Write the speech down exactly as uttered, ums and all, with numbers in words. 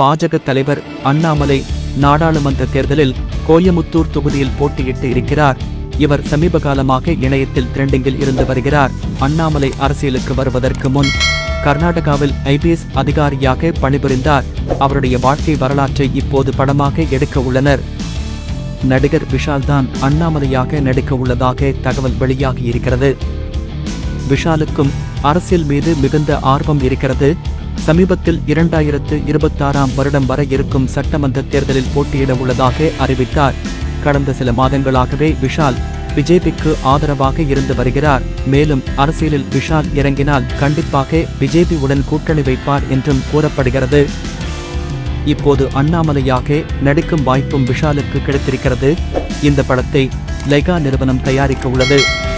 பாஜக தலைவர் அண்ணாமலை நாடாளுமன்ற தேர்தலில் கோயமுத்தூர் தொகுதியில் போட்டியிட்டு இருக்கிறார். இவர் சமீப காலமாக இணையத்தில் ட்ரெண்டிங்கில் இருந்து வருகிறார். அண்ணாமலை அரசியலுக்கு வருவதற்கு முன் கர்நாடகாவில் ஐபிஎஸ் அதிகாரியாக பணிபுரிந்தார். அவருடைய வாழ்க்கை வரலாற்றை இப்போது படமாக எடுக்க உள்ளனர். நடிகர் விஷால் தான் அண்ணாமலையாக நடிக்க உள்ளதாக தகவல் வெளியாகி இருக்கிறது. விஷாலுக்கும் அரசியல் மீது மிகுந்த ஆர்வம் இருக்கிறது. சமீபத்தில் இரண்டாயிரத்து இருபத்தாறாம் வருடம் வரை இருக்கும் சட்டமன்ற தேர்தலில் போட்டியிட உள்ளதாக அறிவித்தார். கடந்த சில மாதங்களாகவே விஷால் பிஜேபிக்கு ஆதரவாக இருந்து வருகிறார். மேலும் அரசியலில் விஷால் இறங்கினால் கண்டிப்பாக பிஜேபியுடன் கூட்டணி வைப்பார் என்றும் கூறப்படுகிறது. இப்போது அண்ணாமலையாக நடிக்கும் வாய்ப்பும் விஷாலுக்கு கிடைத்திருக்கிறது. இந்த படத்தை லைகா நிறுவனம் தயாரிக்க உள்ளது.